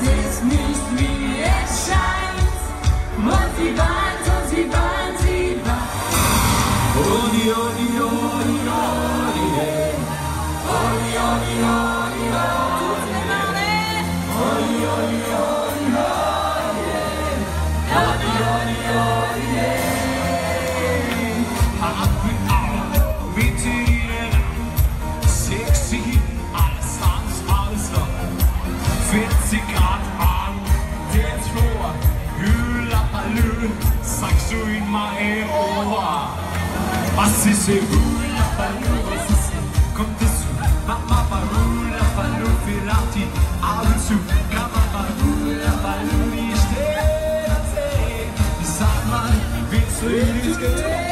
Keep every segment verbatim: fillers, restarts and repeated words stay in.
es ist nicht wie es scheint. Und sie weint, und sie weint, sie weint. Odi, odi, odi, odi, hey. Odi, odi, odi, odi, hey. Odi, odi, odi, odi, hey. Odi, odi, odi, hey. Atmen auf, mit dir. Sexy, alles Tanz, alles locker. vierzig Grad an, Dancefloor. Hüla, Hallö, sagst du in mein Ohr. Was ist hier? Hula Baloo, was ist hier? Kommt es zu? Mama Hula Baloo, Ferrati, Augen zu. Kamera Hula Baloo, ich steh und seh. Sag mal, willst du in die Diskothek?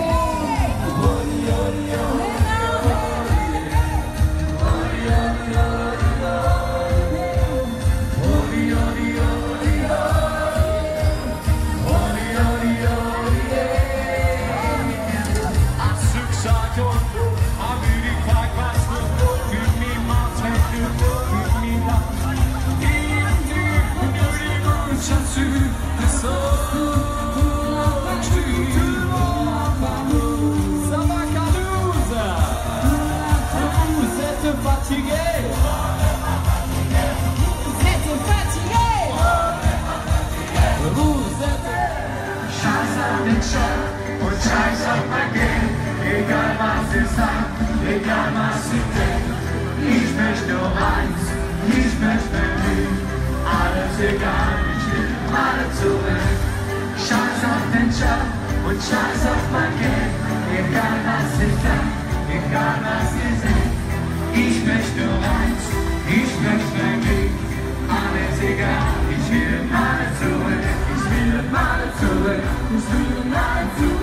Und scheiß auf mein Geld, egal was ich sag, egal was ich denk. Ich möchte nur eins, ich möchte nie, alles egal, ich will alle zurück. Scheiß auf den Job und scheiß auf mein Geld, egal was ich sag, egal was ich denk. Ich möchte nur eins, ich möchte nie, alles egal, ich will alle zurück. Ich will alle zurück, ich will alle zurück.